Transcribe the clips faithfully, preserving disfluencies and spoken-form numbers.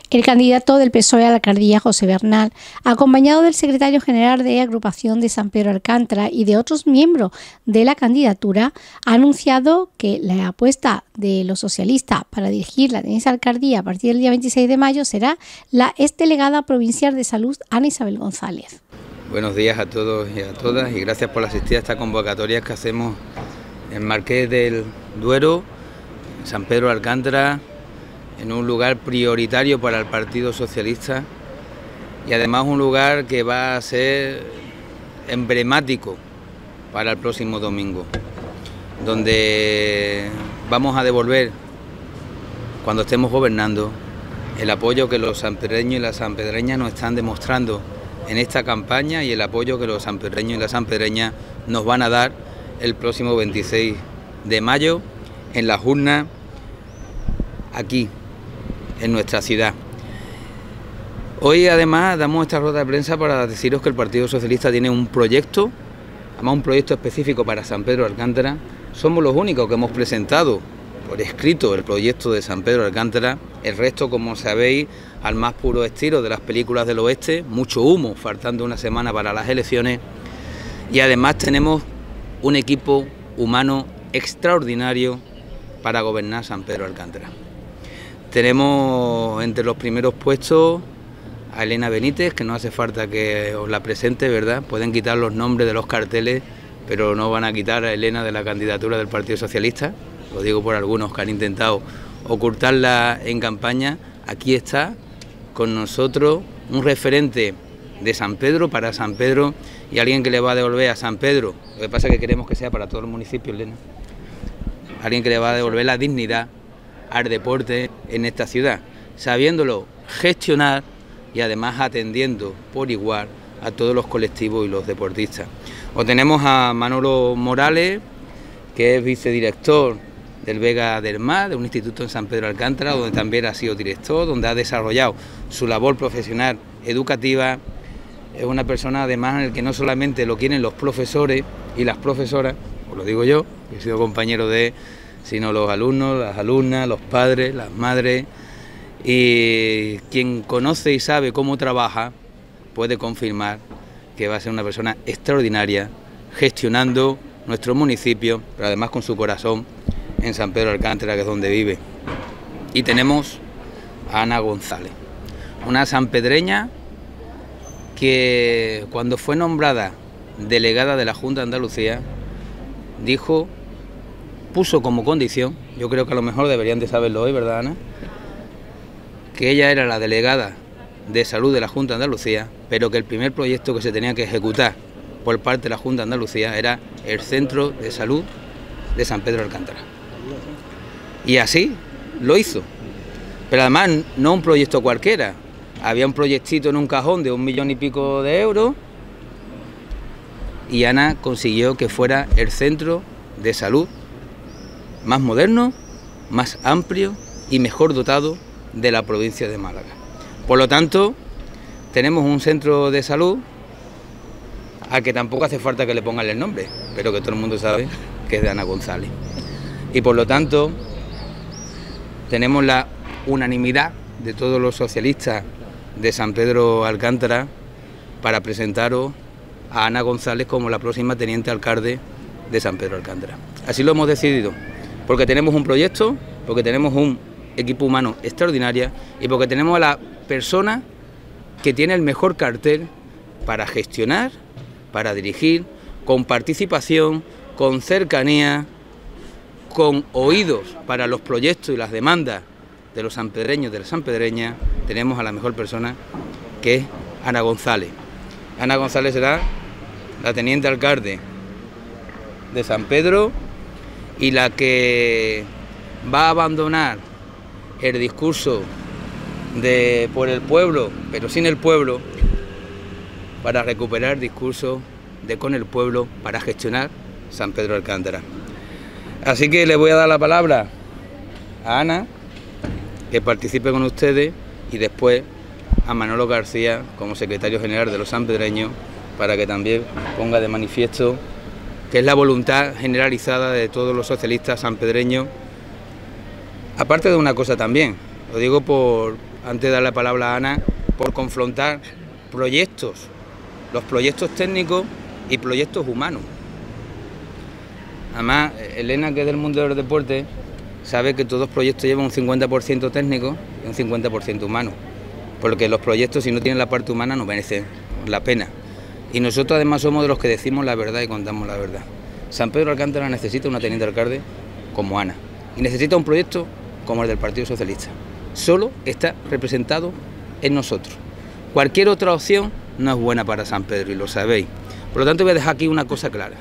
El candidato del P S O E a la alcaldía, José Bernal, acompañado del secretario general de Agrupación de San Pedro Alcántara y de otros miembros de la candidatura, ha anunciado que la apuesta de los socialistas para dirigir la tenencia alcaldía a partir del día veintiséis de mayo será la exdelegada provincial de Salud, Ana Isabel González. Buenos días a todos y a todas y gracias por asistir a esta convocatoria que hacemos en Marqués del Duero, en San Pedro Alcántara, en un lugar prioritario para el Partido Socialista y además un lugar que va a ser emblemático para el próximo domingo, donde vamos a devolver, cuando estemos gobernando, el apoyo que los sanpedreños y las sanpedreñas nos están demostrando en esta campaña y el apoyo que los sanpedreños y las sanpedreñas nos van a dar el próximo veintiséis de mayo en las urnas aquí, en nuestra ciudad. Hoy además damos esta rueda de prensa para deciros que el Partido Socialista tiene un proyecto, además un proyecto específico para San Pedro Alcántara. Somos los únicos que hemos presentado por escrito el proyecto de San Pedro Alcántara. El resto, como sabéis, al más puro estilo de las películas del oeste, mucho humo, faltando una semana para las elecciones. Y además tenemos un equipo humano extraordinario para gobernar San Pedro Alcántara. Tenemos entre los primeros puestos a Elena Benítez, que no hace falta que os la presente, ¿verdad? Pueden quitar los nombres de los carteles, pero no van a quitar a Elena de la candidatura del Partido Socialista. Lo digo por algunos que han intentado ocultarla en campaña. Aquí está con nosotros un referente de San Pedro, para San Pedro, y alguien que le va a devolver a San Pedro, lo que pasa es que queremos que sea para todo el municipio, Elena, alguien que le va a devolver la dignidad al deporte en esta ciudad, sabiéndolo gestionar y además atendiendo por igual a todos los colectivos y los deportistas. O tenemos a Manolo Morales, que es vicedirector del Vega del Mar, de un instituto en San Pedro Alcántara, donde también ha sido director, donde ha desarrollado su labor profesional educativa. Es una persona además en el que no solamente lo quieren los profesores y las profesoras, os lo digo yo, que he sido compañero de, sino los alumnos, las alumnas, los padres, las madres, y quien conoce y sabe cómo trabaja puede confirmar que va a ser una persona extraordinaria gestionando nuestro municipio, pero además con su corazón en San Pedro Alcántara, que es donde vive. Y tenemos a Ana González, una sanpedreña que cuando fue nombrada delegada de la Junta de Andalucía dijo, puso como condición, yo creo que a lo mejor deberían de saberlo hoy, ¿verdad, Ana?, que ella era la delegada de salud de la Junta de Andalucía, pero que el primer proyecto que se tenía que ejecutar por parte de la Junta de Andalucía era el Centro de Salud de San Pedro Alcántara. Y así lo hizo, pero además no un proyecto cualquiera, había un proyectito en un cajón de un millón y pico de euros y Ana consiguió que fuera el centro de salud más moderno, más amplio y mejor dotado de la provincia de Málaga. Por lo tanto, tenemos un centro de salud al que tampoco hace falta que le pongan el nombre, pero que todo el mundo sabe que es de Ana González. Y por lo tanto, tenemos la unanimidad de todos los socialistas de San Pedro Alcántara para presentaros a Ana González como la próxima teniente alcalde de San Pedro Alcántara. Así lo hemos decidido, porque tenemos un proyecto, porque tenemos un equipo humano extraordinario y porque tenemos a la persona que tiene el mejor cartel para gestionar, para dirigir, con participación, con cercanía, con oídos para los proyectos y las demandas de los sanpedreños, de las sanpedreñas. Tenemos a la mejor persona, que es Ana González. Ana González será la teniente alcalde de San Pedro y la que va a abandonar el discurso de por el pueblo, pero sin el pueblo, para recuperar el discurso de con el pueblo, para gestionar San Pedro Alcántara. Así que le voy a dar la palabra a Ana, que participe con ustedes, y después a Manolo García como secretario general de los sanpedreños, para que también ponga de manifiesto que es la voluntad generalizada de todos los socialistas sanpedreños. Aparte de una cosa también, lo digo por, antes de dar la palabra a Ana, por confrontar proyectos, los proyectos técnicos y proyectos humanos. Además, Elena, que es del mundo del deporte, sabe que todos los proyectos llevan un cincuenta por ciento técnico y un cincuenta por ciento humano, porque los proyectos, si no tienen la parte humana, no merecen la pena. Y nosotros además somos de los que decimos la verdad y contamos la verdad. San Pedro Alcántara necesita una teniente alcalde como Ana y necesita un proyecto como el del Partido Socialista. Solo está representado en nosotros. Cualquier otra opción no es buena para San Pedro y lo sabéis. Por lo tanto, voy a dejar aquí una cosa clara.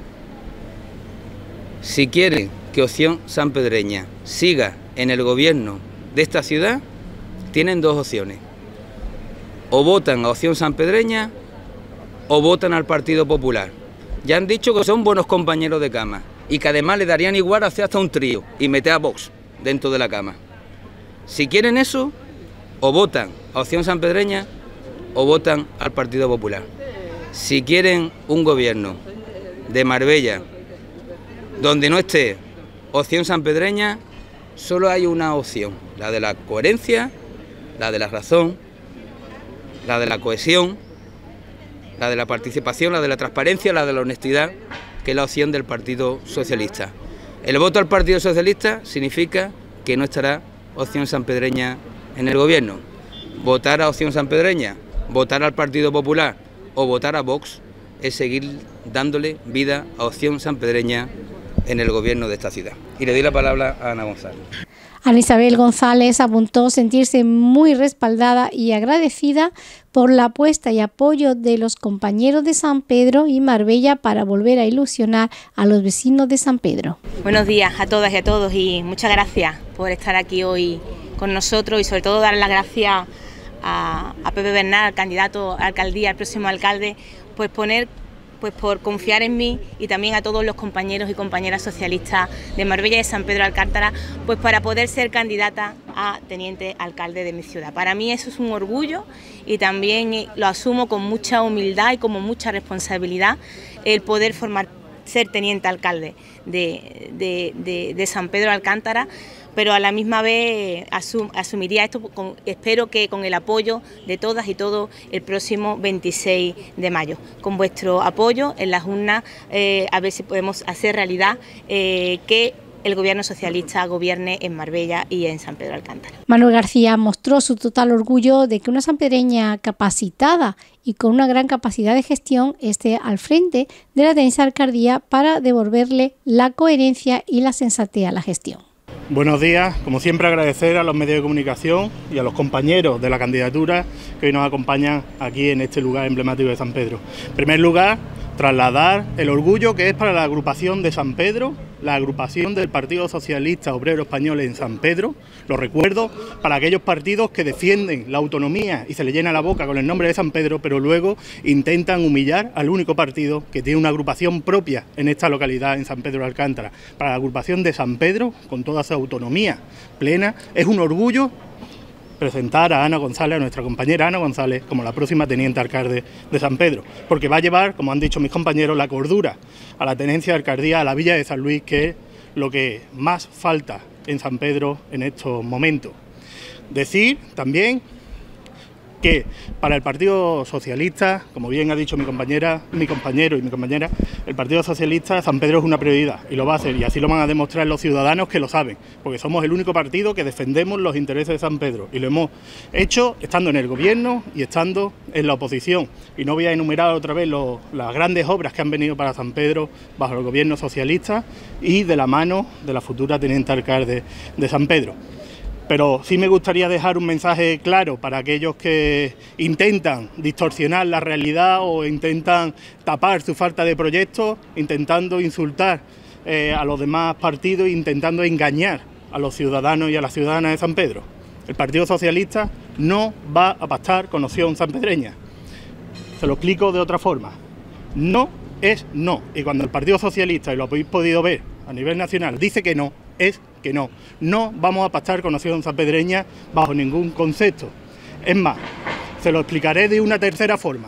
Si quieren que Opción Sanpedreña siga en el gobierno de esta ciudad, tienen dos opciones. O votan a Opción Sanpedreña o votan al Partido Popular. Ya han dicho que son buenos compañeros de cama y que además le darían igual hacer hasta un trío y meter a Vox dentro de la cama. Si quieren eso, o votan a Opción Sanpedreña o votan al Partido Popular. Si quieren un gobierno de Marbella donde no esté Opción Sanpedreña, solo hay una opción, la de la coherencia, la de la razón, la de la cohesión, la de la participación, la de la transparencia, la de la honestidad, que es la opción del Partido Socialista. El voto al Partido Socialista significa que no estará Opción Sanpedreña en el gobierno. Votar a Opción Sanpedreña, votar al Partido Popular o votar a Vox es seguir dándole vida a Opción Sanpedreña en el gobierno de esta ciudad. Y le doy la palabra a Ana González. Ana Isabel González apuntó sentirse muy respaldada y agradecida por la apuesta y apoyo de los compañeros de San Pedro y Marbella para volver a ilusionar a los vecinos de San Pedro. Buenos días a todas y a todos y muchas gracias por estar aquí hoy con nosotros y sobre todo dar las gracias a, a Pepe Bernal, candidato a alcaldía, al próximo alcalde, pues poner pues por confiar en mí y también a todos los compañeros y compañeras socialistas de Marbella y de San Pedro Alcántara, pues para poder ser candidata a teniente alcalde de mi ciudad. Para mí eso es un orgullo y también lo asumo con mucha humildad y con mucha responsabilidad el poder formar, ser teniente alcalde de, de, de, de San Pedro Alcántara, pero a la misma vez asum, asumiría esto, con, espero que con el apoyo de todas y todos el próximo veintiséis de mayo. Con vuestro apoyo en las urnas, eh, a ver si podemos hacer realidad eh, que el gobierno socialista gobierne en Marbella y en San Pedro Alcántara. Manuel García mostró su total orgullo de que una sanpedreña capacitada y con una gran capacidad de gestión esté al frente de la teniente alcaldía para devolverle la coherencia y la sensatez a la gestión. Buenos días, como siempre agradecer a los medios de comunicación y a los compañeros de la candidatura que hoy nos acompañan aquí en este lugar emblemático de San Pedro. En primer lugar, trasladar el orgullo que es para la agrupación de San Pedro, la agrupación del Partido Socialista Obrero Español en San Pedro, lo recuerdo, para aquellos partidos que defienden la autonomía y se le llena la boca con el nombre de San Pedro, pero luego intentan humillar al único partido que tiene una agrupación propia en esta localidad, en San Pedro de Alcántara. Para la agrupación de San Pedro, con toda su autonomía plena, es un orgullo presentar a Ana González, a nuestra compañera Ana González, como la próxima teniente alcalde de San Pedro, porque va a llevar, como han dicho mis compañeros, la cordura a la tenencia de alcaldía, a la villa de San Luis, que es lo que más falta en San Pedro en estos momentos. Decir también que para el Partido Socialista, como bien ha dicho mi compañera, mi compañero y mi compañera, el Partido Socialista, San Pedro es una prioridad y lo va a hacer, y así lo van a demostrar los ciudadanos que lo saben, porque somos el único partido que defendemos los intereses de San Pedro y lo hemos hecho estando en el gobierno y estando en la oposición. Y no voy a enumerar otra vez lo, las grandes obras que han venido para San Pedro bajo el gobierno socialista y de la mano de la futura teniente alcalde de San Pedro. Pero sí me gustaría dejar un mensaje claro para aquellos que intentan distorsionar la realidad o intentan tapar su falta de proyectos, intentando insultar eh, a los demás partidos e intentando engañar a los ciudadanos y a las ciudadanas de San Pedro. El Partido Socialista no va a pactar con Opción Sanpedreña. Se lo explico de otra forma. No es no. Y cuando el Partido Socialista, y lo habéis podido ver a nivel nacional, dice que no, es que no. No vamos a pactar con Opción Sanpedreña bajo ningún concepto. Es más, se lo explicaré de una tercera forma.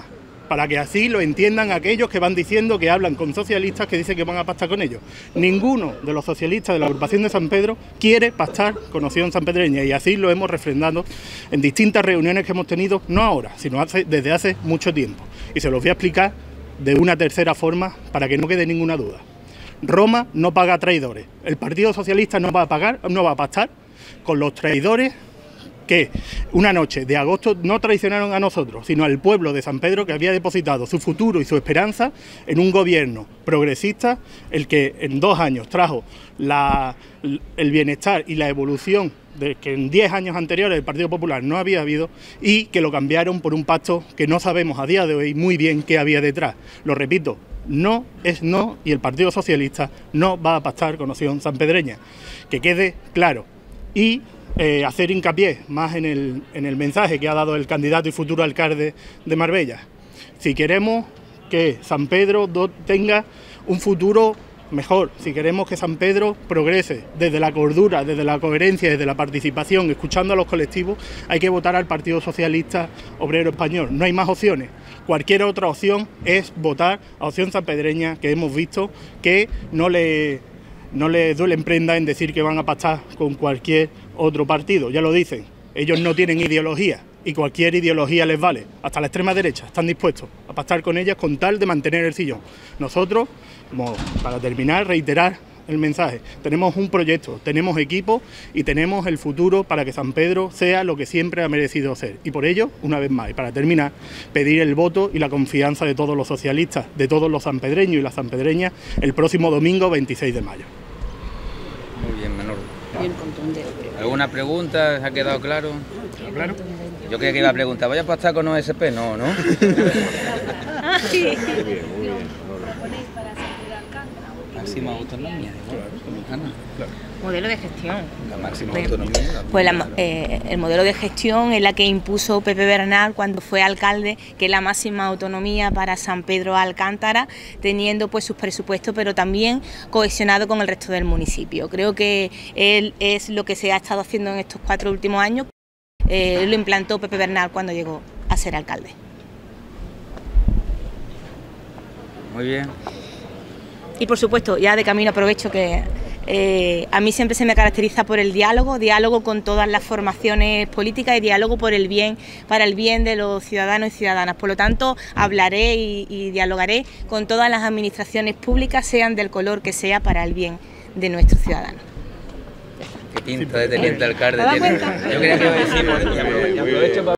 para que así lo entiendan aquellos que van diciendo que hablan con socialistas que dicen que van a pactar con ellos. Ninguno de los socialistas de la agrupación de San Pedro quiere pactar con Opción Sanpedreña, y así lo hemos refrendado en distintas reuniones que hemos tenido, no ahora, sino hace, desde hace mucho tiempo. Y se los voy a explicar de una tercera forma para que no quede ninguna duda. Roma no paga traidores. El Partido Socialista no va a pagar, no va a pactar con los traidores que una noche de agosto no traicionaron a nosotros, sino al pueblo de San Pedro, que había depositado su futuro y su esperanza en un gobierno progresista, el que en dos años trajo la, el bienestar y la evolución de que en diez años anteriores el Partido Popular no había habido, y que lo cambiaron por un pacto que no sabemos a día de hoy muy bien qué había detrás. Lo repito, no es no, y el Partido Socialista no va a pactar con Opción Sanpedreña. Que quede claro. Y Eh, hacer hincapié más en el, en el mensaje que ha dado el candidato y futuro alcalde de Marbella. Si queremos que San Pedro tenga un futuro mejor, si queremos que San Pedro progrese desde la cordura, desde la coherencia, desde la participación, escuchando a los colectivos, hay que votar al Partido Socialista Obrero Español. No hay más opciones. Cualquier otra opción es votar a Opción Sanpedreña, que hemos visto que no le... no les duelen prenda en decir que van a pactar con cualquier otro partido. Ya lo dicen, ellos no tienen ideología y cualquier ideología les vale. Hasta la extrema derecha están dispuestos a pactar con ellas con tal de mantener el sillón. Nosotros, como para terminar, reiterar el mensaje. Tenemos un proyecto, tenemos equipo y tenemos el futuro para que San Pedro sea lo que siempre ha merecido ser. Y por ello, una vez más, y para terminar, pedir el voto y la confianza de todos los socialistas, de todos los sanpedreños y las sanpedreñas, el próximo domingo veintiséis de mayo. Muy bien, Manolo. ¿Alguna pregunta? ¿Se ha quedado claro? ¿Claro? Yo creía que iba a preguntar, ¿vaya a pactar con O S P? No, ¿no? Máxima autonomía, claro. Modelo de gestión. La máxima autonomía. Pues la, eh, el modelo de gestión es la que impuso Pepe Bernal cuando fue alcalde, que es la máxima autonomía para San Pedro Alcántara, teniendo pues sus presupuestos, pero también cohesionado con el resto del municipio. Creo que él es lo que se ha estado haciendo en estos cuatro últimos años. Eh, lo implantó Pepe Bernal cuando llegó a ser alcalde. Muy bien. Y por supuesto, ya de camino aprovecho que eh, a mí siempre se me caracteriza por el diálogo, diálogo con todas las formaciones políticas y diálogo por el bien, para el bien de los ciudadanos y ciudadanas. Por lo tanto, hablaré y, y dialogaré con todas las administraciones públicas, sean del color que sea, para el bien de nuestros ciudadanos. Qué pinta de teniente alcalde tiene. Yo quería que lo decimos, y aprovecho para...